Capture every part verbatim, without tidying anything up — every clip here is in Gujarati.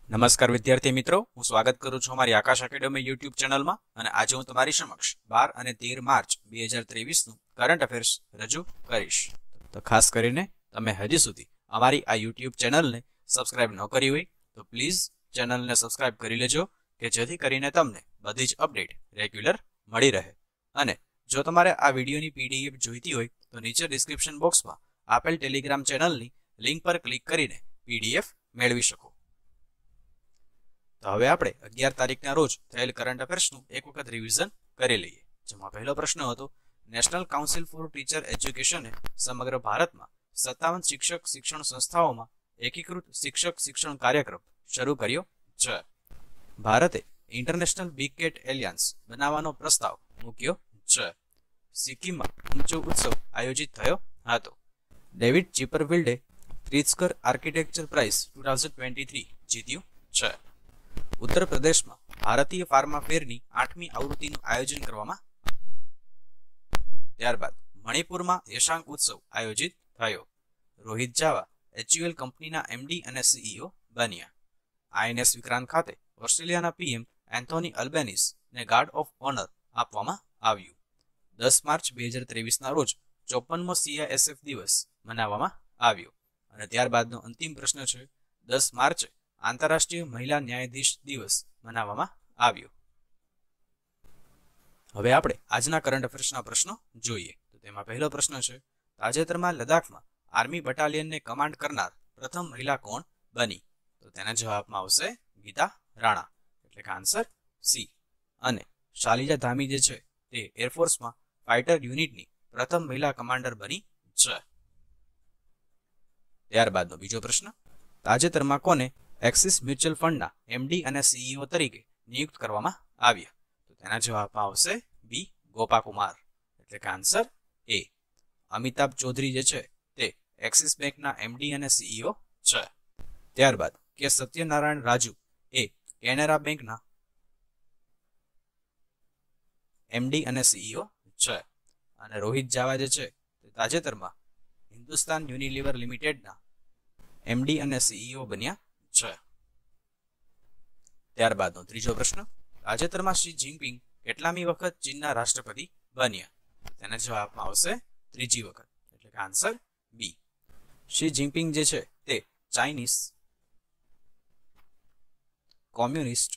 નમસ્કાર વિદ્યાર્થી મિત્રો, હું સ્વાગત કરું છું અમારી આકાશ એકેડમી યુટ્યુબ ચેનલમાં અને આજે હું તમારી સમક્ષ બાર અને તેર માર્ચ બે હજાર ત્રેવીસ નું કરંટ અફેર્સ રજૂ કરીશ. તો ખાસ કરીને તમે હજી સુધી અમારી આ યુટ્યુબ ચેનલને સબસ્ક્રાઇબ ન કરી હોય તો પ્લીઝ ચેનલને સબસ્ક્રાઇબ કરી લેજો કે જેથી કરીને તમને બધી જ અપડેટ રેગ્યુલર મળી રહે. અને જો તમારે આ વિડીયોની પીડીએફ જોઈતી હોય તો નીચે ડિસ્ક્રિપ્શન બોક્સમાં આપેલ ટેલિગ્રામ ચેનલની લિંક પર ક્લિક કરીને પીડીએફ મેળવી શકો. તો હવે આપણે અગિયાર તારીખના રોજ થયેલ કરંટ અફેર્સનું એક વખત રિવિઝન કરી લઈએ. જેમાં પહેલો પ્રશ્ન હતો, નેશનલ કાઉન્સિલ ફોર ટીચર એજ્યુકેશને સમગ્ર ભારતમાં સત્તાવન શિક્ષક શિક્ષણ સંસ્થાઓમાં એકીકૃત શિક્ષક શિક્ષણ કાર્યક્રમ શરૂ કર્યો છે. ભારતે ઇન્ટરનેશનલ બિગ કેટ એલિયન્સ બનાવવાનો પ્રસ્તાવ મૂક્યો છે. સિક્કિમમાં ઊંચો ઉત્સવ આયોજિત થયો હતો. ડેવિડ ચીપરફિલ્ડે Pritzker Architecture Prize two thousand twenty three જીત્યું છે. ઉત્તર પ્રદેશમાં ભારતીય ફાર્મા ફેરની આઠમી આવૃત્તિનું આયોજન કરવામાં. ત્યારબાદ મણિપુરમાં યશાંક ઉત્સવ આયોજિત થયો. રોહિત જાવા એચયુએલ કંપનીના એમડી અને સીઈઓ બન્યા. આઈએનએસ વિક્રાંત ખાતે ઓસ્ટ્રેલિયાના પીએમ એન્થોની અલ્બેનીઝને ગાર્ડ ઓફ ઓનર આપવામાં આવ્યું. દસ માર્ચ બે હજાર ત્રેવીસના રોજ ચોપનમો સીઆઈએસએફ દિવસ મનાવવામાં આવ્યો. અને ત્યારબાદનો અંતિમ પ્રશ્ન છે, દસ માર્ચે આંતરરાષ્ટ્રીય મહિલા ન્યાયાધીશ દિવસ મનાવવામાં આવ્યો. હવે આપણે આજના કરંટ અફેર્સના પ્રશ્નો જોઈએ. તો તેમાં પહેલો પ્રશ્ન છે, તાજેતરમાં લદ્દાખમાં આર્મી બટાલિયનને કમાન્ડ કરનાર પ્રથમ મહિલા કોણ બની? તો તેના જવાબમાં આવશે ગીતા રાણા, એટલે કે આન્સર સી. અને શાલિજા ધામી જે છે તે એરફોર્સમાં ફાઇટર યુનિટની પ્રથમ મહિલા કમાન્ડર બની છે. ત્યારબાદનો બીજો પ્રશ્ન, તાજેતરમાં કોને એક્સિસ મ્યુચ્યુઅલ ફંડના એમડી અને સીઈઓ તરીકે નિયુક્ત કરવામાં આવ્યા? તો તેના જવાબમાં આવશે બી ગોપાકુમાર, એટલે કે આન્સર એ. અમિતાભ ચૌધરી જે છે તે એક્સિસ બેંકના એમડી અને સીઈઓ છે. ત્યારબાદ કે સત્યનારાયણ રાજુ એ કેનેરા બેંકના એમડી અને સીઈઓ છે. અને રોહિત જાવા જે છે તે તાજેતરમાં હિન્દુસ્તાન યુનિલિવર લિમિટેડના એમડી અને સીઈઓ બન્યા છે. ત્યારબાદનો ત્રીજો પ્રશ્ન, તાજેતરમાં શી જિનપિંગ કેટલામી વખત ચીનના રાષ્ટ્રપતિ બન્યા? તેના જવાબમાં આવશે ત્રીજી વખત, એટલે કે આન્સર બી. શી જિનપિંગ જે છે તે ચાઇનીઝ કોમ્યુનિસ્ટ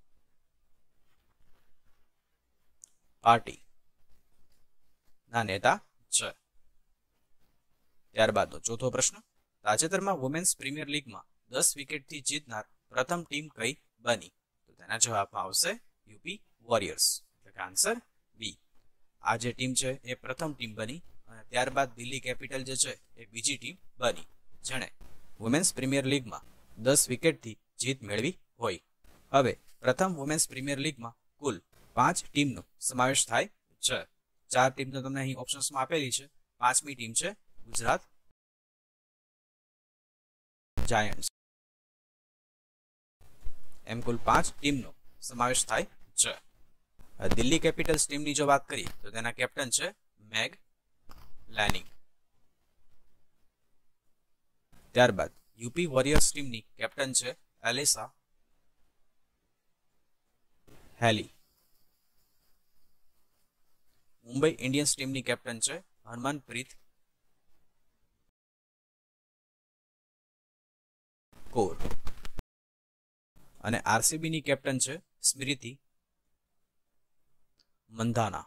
પાર્ટી ના નેતા છે. ત્યારબાદનો ચોથો પ્રશ્ન, તાજેતરમાં વુમેન્સ પ્રીમિયર લીગમાં દસ વિકેટથી જીતનાર પ્રથમ ટીમ કઈ બની? તો તેના જવાબમાં આવશે યુપી વોરિયર્સ, એટલે કે આન્સર બી. આ જે ટીમ છે એ પ્રથમ ટીમ બની અને ત્યારબાદ દિલ્હી કેપિટલ જે છે એ બીજી ટીમ બની જેણે વુમેન્સ પ્રીમિયર લીગમાં દસ વિકેટથી જીત મેળવી હોય. હવે પ્રથમ વુમેન્સ પ્રીમિયર લીગમાં કુલ પાંચ ટીમનો સમાવેશ થાય છે. ચાર ટીમ તો તમને અહીં ઓપ્શન્સમાં આપેલી છે. પાંચમી ટીમ છે ગુજરાત જાયન્ટ્સ. એમ કુલ પાંચ ટીમનો સમાવેશ થાય છે. દિલ્હી કેપિટલ્સ ટીમની જો વાત કરીએ તો તેના કેપ્ટન છે મેગ લેનિંગ. ત્યારબાદ યુપી વોરિયર્સ ટીમની કેપ્ટન છે એલિસા હેલી. મુંબઈ ઇન્ડિયન્સ ટીમની કેપ્ટન છે હરમનપ્રીત કૌર. અને આરસીબીની કેપ્ટન છે સ્મૃતિ મંધાના.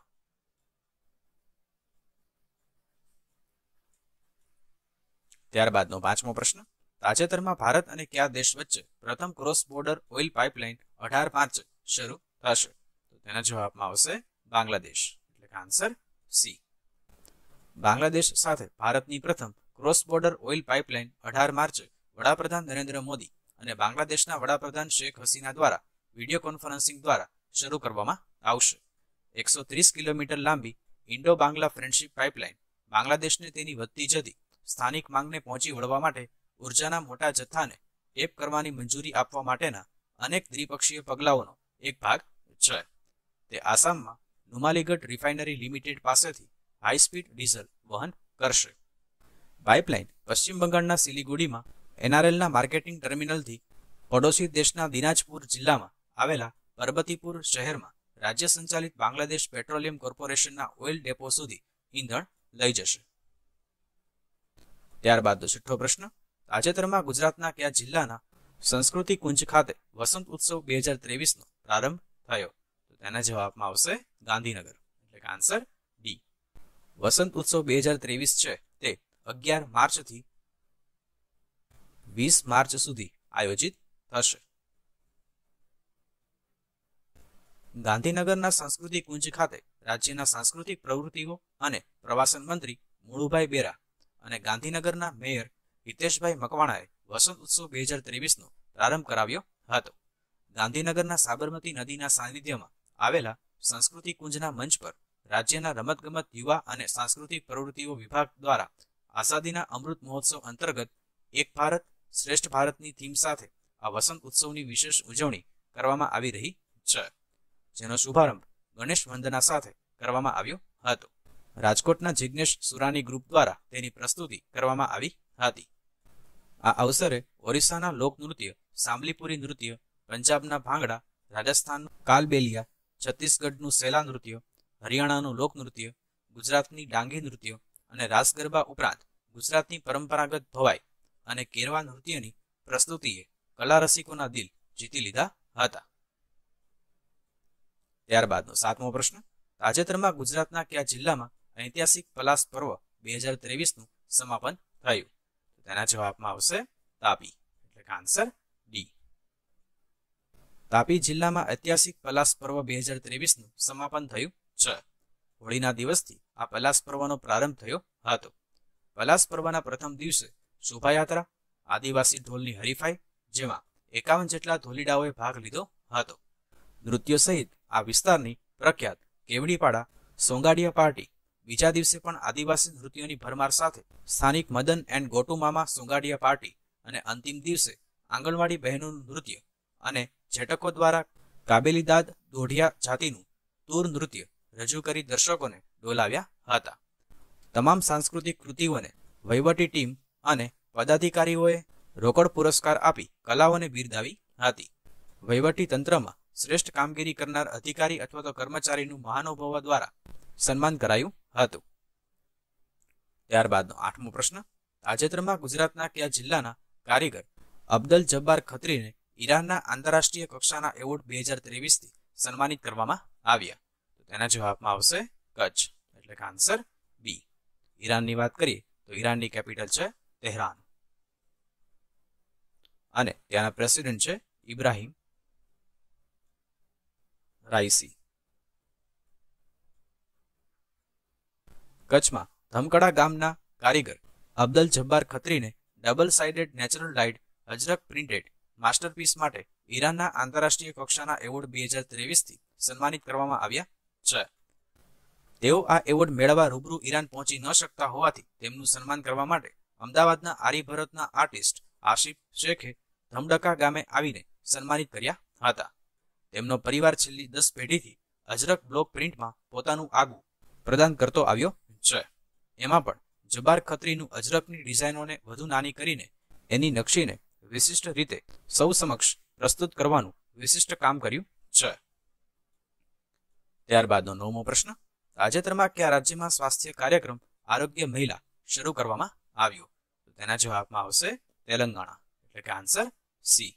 ત્યારબાદનો પાંચમો પ્રશ્ન, તાજેતરમાં ભારત અને કયા દેશ વચ્ચે પ્રથમ ક્રોસ બોર્ડર ઓઇલ પાઇપલાઇન અઢાર પાંચ શરૂ થશે? તો તેના જવાબમાં આવશે બાંગ્લાદેશ, એટલે કે આન્સર સી. બાંગ્લાદેશ સાથે ભારતની પ્રથમ ક્રોસ બોર્ડર ઓઇલ પાઇપલાઇન અઢાર માર્ચે વડાપ્રધાન નરેન્દ્ર મોદી અને બાંગ્લાદેશના વડાપ્રધાન શેખ હસીના દ્વારા વિડીયો કોન્ફરન્સિંગ દ્વારા શરૂ કરવામાં આવશે. એકસો ત્રીસ કિલોમીટર લાંબી ઇન્ડો બાંગ્લા ફ્રેન્ડશિપ પાઇપલાઇન બાંગ્લાદેશને તેની વધતી જતી સ્થાનિક માંગને પહોંચી વળવા માટે ઉર્જાના મોટા જથ્થાને ટેપ કરવાની મંજૂરી આપવા માટેના અનેક દ્વિપક્ષીય પગલાઓનો એક ભાગ છે. તે આસામમાં નુમાલીગઢ રિફાઇનરી લિમિટેડ પાસેથી હાઈ સ્પીડ ડીઝલ વહન કરશે. પાઇપલાઇન પશ્ચિમ બંગાળના સિલિગુડીમાં એનઆરએલના માર્કેટિંગ ટર્મિનલથી પડોશી દેશના દિનાજપુર જિલ્લામાં આવેલા પરબતીપુર શહેરમાં રાજ્ય સંચાલિત બાંગ્લાદેશ પેટ્રોલિયમ કોર્પોરેશનના ઓઇલ ડેપો સુધી ઈંધણ લઈ જશે? ત્યારબાદનો છઠ્ઠો પ્રશ્ન, તાજેતરમાં ગુજરાતના કયા જિલ્લાના સંસ્કૃતિ કુંજ ખાતે વસંત ઉત્સવ બે હજાર ત્રેવીસ નો પ્રારંભ થયો? તો તેના જવાબમાં આવશે ગાંધીનગર, એટલે કે આન્સર ડી. વસંત ઉત્સવ બે હજાર ત્રેવીસ છે તે અગિયાર માર્ચ થી વીસ માર્ચ સુધી આયોજિત થશે. ગાંધીનગરના સંસ્કૃતિ કુંજ ખાતે રાજ્યના સાંસ્કૃતિક પ્રવૃત્તિઓ અને પ્રવાસન મંત્રી મુળુભાઈ બેરા અને ગાંધીનગરના મેયર હિતેશભાઈ મકવાણાએ વસંત ઉત્સવ બે હજાર ત્રેવીસ નો પ્રારંભ કરાવ્યો હતો. ગાંધીનગરના સાબરમતી નદીના સાનિધ્યમાં આવેલા સંસ્કૃતિ કુંજના મંચ પર રાજ્યના રમતગમત, યુવા અને સાંસ્કૃતિક પ્રવૃત્તિઓ વિભાગ દ્વારા આઝાદીના અમૃત મહોત્સવ અંતર્ગત એક ભારત શ્રેષ્ઠ ભારતની થીમ સાથે આ વસંત ઉત્સવની વિશેષ ઉજવણી કરવામાં આવી રહી છે, જેનો શુભારંભ ગણેશ વંદના સાથે કરવામાં આવ્યો હતો. રાજકોટના જિગ્નેશ સુરાની ગ્રુપ દ્વારા તેની પ્રસ્તુતિ કરવામાં આવી હતી. આ અવસરે ઓરિસ્સાના લોકનૃત્ય સાંબલીપુરી નૃત્ય, પંજાબના ભાંગડા, રાજસ્થાનનું કાલબેલિયા, છત્તીસગઢનું સેલા નૃત્ય, હરિયાણાનું લોકનૃત્ય, ગુજરાતની ડાંગી નૃત્ય અને રાસ ગરબા ઉપરાંત ગુજરાતની પરંપરાગત ભવાઈ અને કેરવા નૃત્યની પ્રસ્તુતિએ કલા રસિકોના દિલ જીતી લીધા હતા. ત્યારબાદનો સાતમો પ્રશ્ન, તાજેતરમાં ગુજરાતના કયા જિલ્લામાં ઐતિહાસિક પલાસ પર્વ બે હજાર ત્રેવીસ નું સમાપન થયું? તેના જવાબમાં આવશે તાપી, એટલે કે આન્સર ડી. તાપી જિલ્લામાં ઐતિહાસિક પલાસ પર્વ બે હજાર ત્રેવીસ નું સમાપન થયું છે. હોળીના દિવસથી આ પલાસ પર્વનો પ્રારંભ થયો હતો. પલાસ પર્વના પ્રથમ દિવસે શોભાયાત્રા, આદિવાસી ઢોલની હરીફાઈ, જેમાં એકાવન જેટલા ઢોલીડાઓએ ભાગ લીધો હતો. નૃત્યો સહિત આ વિસ્તારની પ્રખ્યાત કેવડીપાડા સોંગાડિયા પાર્ટી બીજા દિવસે પણ આદિવાસી નૃત્યોની ભરમાર સાથે સ્થાનિક મદન એન્ડ ગોટુમામા સોંગાડિયા પાર્ટી અને અંતિમ દિવસે આંગણવાડી બહેનોનું નૃત્ય અને જેટકો દ્વારા કાબેલીદાદ દોઢિયા જાતિનું તૂર નૃત્ય રજૂ કરી દર્શકોને ડોલાવ્યા હતા. તમામ સાંસ્કૃતિક કૃતિઓને વહીવટી ટીમ અને પદાધિકારીઓએ રોકડ પુરસ્કાર આપી કલાઓને બિરદાવી હતી. વહીવટી તંત્રમાં શ્રેષ્ઠ કામગીરી કરનાર અધિકારી અથવા તો કર્મચારીનું મહાનુભાવો દ્વારા સન્માન કરાયું હતું. ત્યારબાદનો આઠમો પ્રશ્ન, તાજેતરમાં ગુજરાતના કયા જિલ્લાના કારીગર અબ્દલ જબ્બાર ખત્રીને ઈરાનના આંતરરાષ્ટ્રીય કક્ષાના એવોર્ડ બે હજાર ત્રેવીસ થી સન્માનિત કરવામાં આવ્યા? તો તેના જવાબમાં આવશે કચ્છ, એટલે કે આન્સર બી. ઈરાનની વાત કરીએ તો ઈરાનની કેપિટલ છે તેહરાન અને ત્યાંના પ્રેસિડેન્ટ છે ઇબ્રાહિમ રાઈસી. કચ્છમાં ધમકડા ગામના કારીગર અબ્દલ જબ્બાર ખત્રીને double sided natural dyed Ajrakh printed masterpiece માટે ઈરાનના આંતરરાષ્ટ્રીય કક્ષાના એવોર્ડ બે હજાર ત્રેવીસ થી સન્માનિત કરવામાં આવ્યા છે. તેઓ આ એવોર્ડ મેળવવા રૂબરૂ ઈરાન પહોંચી ન શકતા હોવાથી તેમનું સન્માન કરવા માટે અમદાવાદના આરીભરતના આર્ટિસ્ટ આશિફ શેખે ધમડકા ગામે આવીને સન્માનિત કર્યા હતા. તેમનો પરિવાર છેલ્લી દસ પેઢીથી અજરક બ્લોક પ્રિન્ટમાં પોતાનું આગવું પ્રદાન કરતો આવ્યો છે. એમાં પણ જબ્બાર ખત્રીનું અજરકની ડિઝાઇનોને વધુ નાની કરીને એની નકશીને વિશિષ્ટ રીતે સૌ સમક્ષ પ્રસ્તુત કરવાનું વિશિષ્ટ કામ કર્યું છે. ત્યારબાદનો નવમો પ્રશ્ન, તાજેતરમાં કયા રાજ્યમાં સ્વાસ્થ્ય કાર્યક્રમ આરોગ્ય મહિલા શરૂ કરવામાં આવ્યો? તો તેના જવાબમાં આવશે તેલંગાણા, એટલે કે આન્સર સી.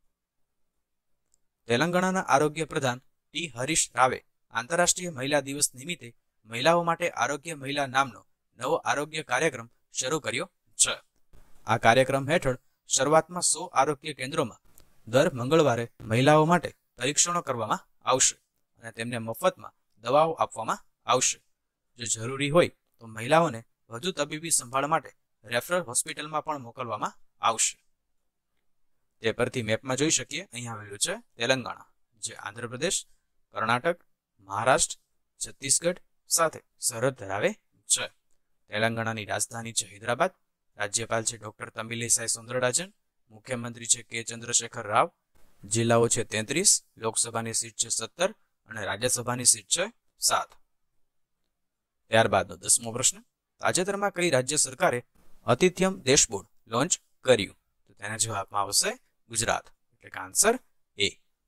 તેલંગાણાના આરોગ્ય પ્રધાન ટી હરીશ રાવે આંતરરાષ્ટ્રીય મહિલા દિવસ નિમિત્તે મહિલાઓ માટે આરોગ્ય મહિલા નામનો નવો આરોગ્ય કાર્યક્રમ શરૂ કર્યો છે. આ કાર્યક્રમ હેઠળ શરૂઆતમાં સો આરોગ્ય કેન્દ્રોમાં દર મંગળવારે મહિલાઓ માટે પરીક્ષણો કરવામાં આવશે અને તેમને મફતમાં દવાઓ આપવામાં આવશે. જો જરૂરી હોય તો મહિલાઓને વધુ તબીબી સંભાળ માટે રેફરલ હોસ્પિટલમાં પણ મોકલવામાં આવશે. તે પરથી મેપમાં જોઈ શકીએ, અહીં આવેલું છે તેલંગાણા, જે આંધ્રપ્રદેશ, કર્ણાટક, મહારાષ્ટ્ર, છત્તીસગઢ સાથે સરહદ ધરાવે છે. તેલંગાણાની રાજધાની છે હૈદરાબાદ. રાજ્યપાલ છે ડોક્ટર તમિલિસાઈ સૌંદરરાજન. મુખ્યમંત્રી છે કે ચંદ્રશેખર રાવ. જિલ્લાઓ છે તેત્રીસ, લોકસભાની સીટ છે સત્તર અને રાજ્યસભાની સીટ છે સાત. ત્યારબાદનો દસમો પ્રશ્ન, તાજેતરમાં કઈ રાજ્ય સરકારે અતિથ્યમ ડેશબોર્ડ લોન્ચ કર્યું? તો તેના જવાબમાં આવશે ગુજરાત, એટલે કે આન્સર એ.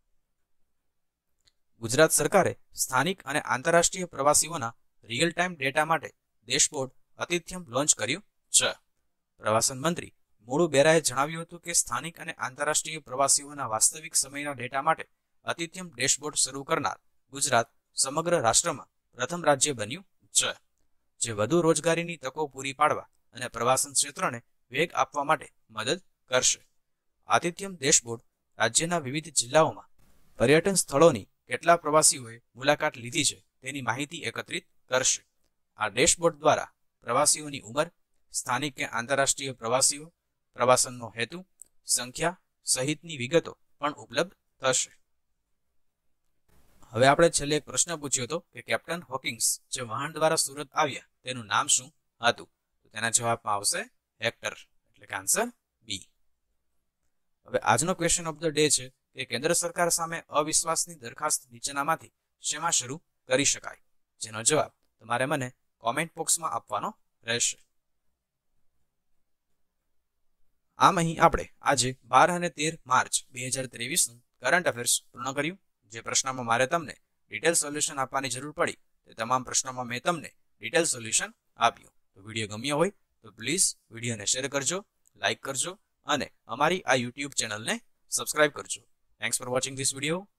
ગુજરાત સરકારે સ્થાનિક અને આંતરરાષ્ટ્રીય પ્રવાસીઓના રિયલ ટાઈમ ડેટા માટે ડેશબોર્ડ અતિથ્યમ લોન્ચ કર્યું છે. પ્રવાસન મંત્રી મોડુ બેરાએ જણાવ્યું હતું કે સ્થાનિક અને આંતરરાષ્ટ્રીય પ્રવાસીઓના વાસ્તવિક સમયના ડેટા માટે અતિથ્યમ ડેશબોર્ડ શરૂ કરનાર ગુજરાત સમગ્ર રાષ્ટ્રમાં પ્રથમ રાજ્ય બન્યું છે, જે વધુ રોજગારીની તકો પૂરી પાડવા અને પ્રવાસન ક્ષેત્રને વેગ આપવા માટે મદદ કરશે. આતિથ્યમ ડેશબોર્ડ રાજ્યના વિવિધ જિલ્લાઓમાં પર્યટન સ્થળોની કેટલા પ્રવાસીઓએ મુલાકાત લીધી છે તેની માહિતી એકત્રિત કરશે. આ ડેશબોર્ડ દ્વારા પ્રવાસીઓની ઉંમર, સ્થાનિક કે આંતરરાષ્ટ્રીય પ્રવાસીઓ, પ્રવાસનનો હેતુ, સંખ્યા સહિતની વિગતો પણ ઉપલબ્ધ થશે. હવે આપણે છેલ્લે એક પ્રશ્ન પૂછ્યો હતો કે કેપ્ટન હોકિંગ્સ જે વાહન દ્વારા સુરત આવ્યા તેનું નામ શું હતું? તો તેના જવાબમાં આવશે હેક્ટર, એટલે કે આન્સર બી. હવે આજનો ક્વેશ્ચન ઓફ ધ ડે છે કે કેન્દ્ર સરકાર સામે અવિશ્વાસની દરખાસ્ત નીચેનામાંથી શેમાં શરૂ કરી શકાય? જેનો જવાબ તમારે મને કોમેન્ટ બોક્સમાં આપવાનો રહેશે. આમ અહીં આપણે આજે બાર અને તેર માર્ચ બે હજાર ત્રેવીસનું કરંટ અફેર્સ પૂર્ણ કર્યું. જે પ્રશ્નમાં મારે તમને ડિટેલ સોલ્યુશન આપવાની જરૂર પડી તે તમામ પ્રશ્નોમાં મેં તમને ડિટેલ સોલ્યુશન આપ્યું. તો વિડીયો ગમ્યો હોય તો પ્લીઝ વિડીયોને શેર કરજો, લાઇક કરજો અને અમારી આ યુટ્યુબ ચેનલને સબસ્ક્રાઇબ કરજો. Thanks for watching this video.